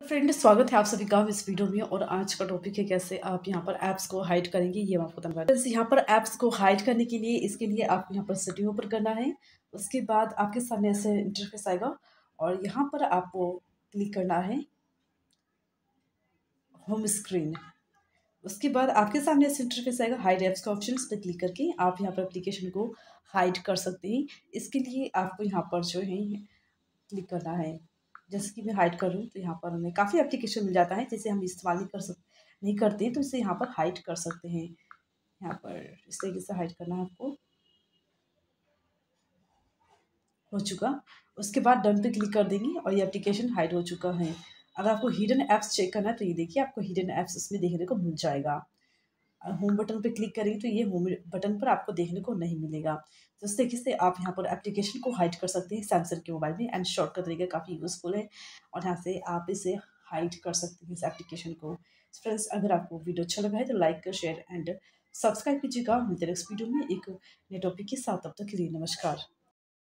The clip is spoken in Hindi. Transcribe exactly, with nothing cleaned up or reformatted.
फ्रेंड, स्वागत है आप सभी का इस वीडियो में। और आज का टॉपिक है कैसे आप यहाँ पर ऐप्स को हाइड करेंगे, ये मैं आपको बताऊंगा। फ्रेंड्स, यहाँ पर ऐप्स को हाइड करने के लिए इसके लिए आपको यहाँ पर सेटिंग ओपन करना है। उसके बाद आपके सामने ऐसे इंटरफेस आएगा और यहाँ पर आपको क्लिक करना है होम स्क्रीन। उसके बाद आपके सामने ऐसे इंटरफेस आएगा, हाइड ऐप्स का ऑप्शन, इस पर क्लिक करके आप यहाँ पर एप्लीकेशन को हाइड कर सकते हैं। इसके लिए आपको यहाँ पर जो है क्लिक करना है। जैसे कि मैं हाइड कर रही हूँ तो यहाँ पर हमें काफ़ी एप्लीकेशन मिल जाता है जिसे हम इस्तेमाल नहीं कर सक नहीं करते हैं, तो इसे यहाँ पर हाइड कर सकते हैं। यहाँ पर इस तरीके से हाइड करना है आपको। हो चुका। उसके बाद डन पे क्लिक कर देंगे और ये एप्लीकेशन हाइड हो चुका है। अगर आपको हिडन ऐप्स चेक करना है तो ये देखिए, आपको हिडन ऐप्स इसमें देखने को मिल जाएगा। होम बटन पे क्लिक करेंगे तो ये होम बटन पर आपको देखने को नहीं मिलेगा। तो इस तरीके से आप यहाँ पर एप्लीकेशन को हाइड कर सकते हैं सैमसंग के मोबाइल में। एंड शॉर्ट का तरीका काफ़ी यूज़फुल है और यहाँ से आप इसे हाइड कर सकते हैं इस एप्लीकेशन को। फ्रेंड्स, अगर आपको वीडियो अच्छा लगा है तो लाइक शेयर एंड सब्सक्राइब कीजिएगा। मिलते हैं नेक्स्ट वीडियो में एक नए टॉपिक के साथ। तब तक के लिए नमस्कार।